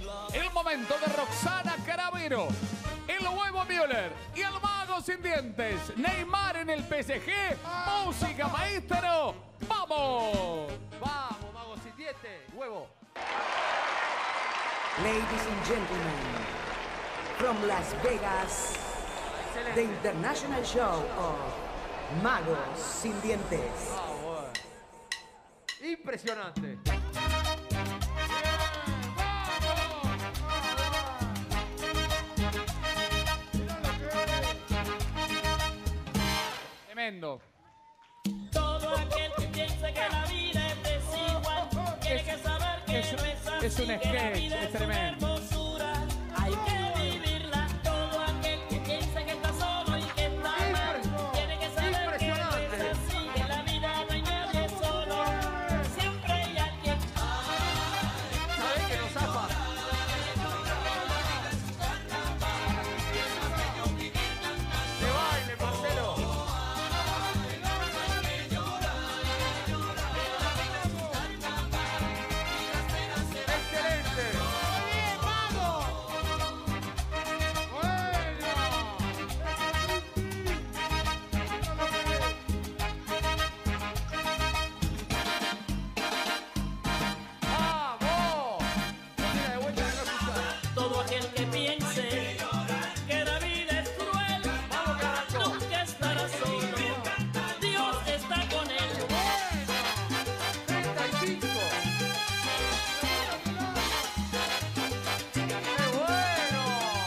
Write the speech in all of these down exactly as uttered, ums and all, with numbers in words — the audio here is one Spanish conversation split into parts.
El momento de Roxana Caravero, el huevo Müller y el mago sin dientes. Neymar en el P S G. Música, maestro. ¡Vamos! Vamos, mago sin dientes. Huevo. Ladies and gentlemen, from Las Vegas, Excelente. the international show of Magos Sin Dientes. Ah, bueno. Impresionante. Tremendo. Todo aquel que piense que la vida es desigual tiene que saber que es- no es así, es un que la sketch, vida es es una tremendo. hermosura, hay que vivirla. Todo aquel que piense que está solo y que está mal tiene que saber que no es Impresionante. así, que la vida no hay nadie solo, siempre hay alguien. ¿Sabés que nos zafa? De baile, Marcelo. Excelente. ¡Vamos! Mira, de vuelta que no escuchaba. Todo aquel que piense que la vida es cruel nunca estará solo, Dios está con él. treinta y cinco. ¡Qué bueno!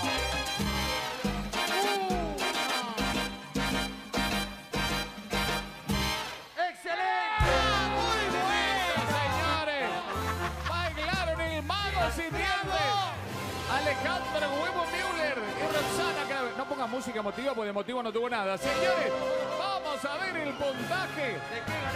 ¡Excelente! Muy buena, señores. Bailaron el mago sin dientes. Alejandro Huevo Müller y Roxana Caravero. No ponga música emotiva porque de motivo no tuvo nada. Señores, vamos a ver el puntaje. ¿De qué